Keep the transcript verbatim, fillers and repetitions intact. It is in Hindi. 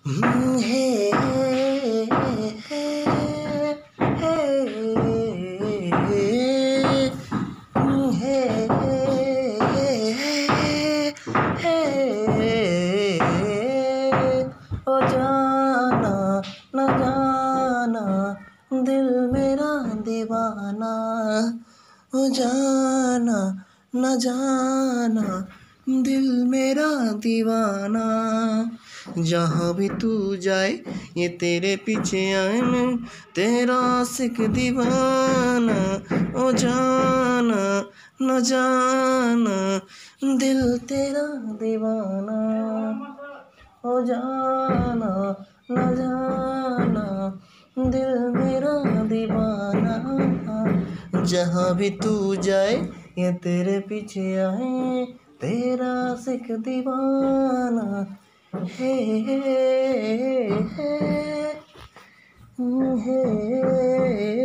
हे हे हे ओ जाना न जाना दिल मेरा दीवाना, ओ जाना न जाना दिल मेरा दीवाना। जहाँ भी तू जाए ये तेरे पीछे आए, मैं तेरा आशिक दीवाना, ओ जाना न जाना दिल तेरा दीवाना, ओ जाना न जाना दिल मेरा दीवाना। जहाँ भी तू जाए ये तेरे पीछे आए, तेरा आशिक दीवाना। हे हे हे हे